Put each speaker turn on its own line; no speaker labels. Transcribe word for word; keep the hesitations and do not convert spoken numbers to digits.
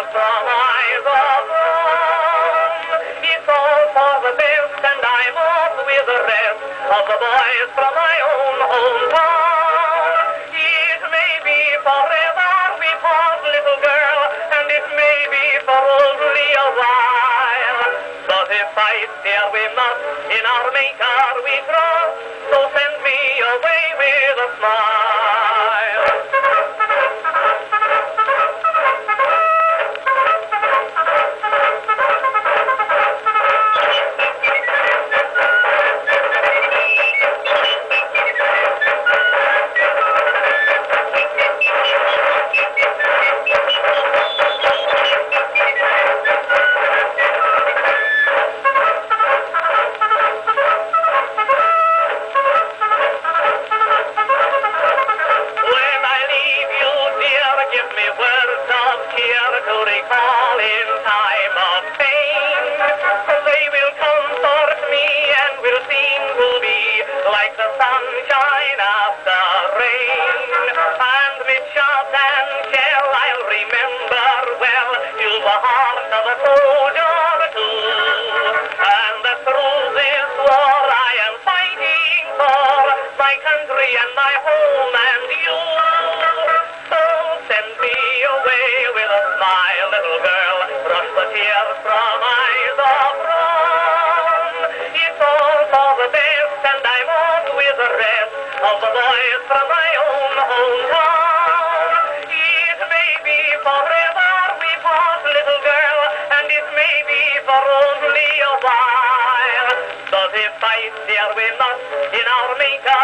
from eyes of wrong. It's all for the best, and I'm off with the rest of the boys from my own hometown. It may be forever we part, little girl, and it may be for only a while. But if fight here we must, in our Maker we trust, so send me away with a smile. To recall in time of pain, they will comfort me and will seem to be like the sunshine after rain. And with shot and shell I'll remember well, you've the heart of a soldier too. And that through this war I am fighting for my country and my home and you. So send me away with a smile, little girl, brush the tears from eyes of wrong. It's all for the best, and I'm on with the rest of the boys from my own hometown. It may be forever we part, little girl, and it may be for only a while. But if fight here we must, in our Maker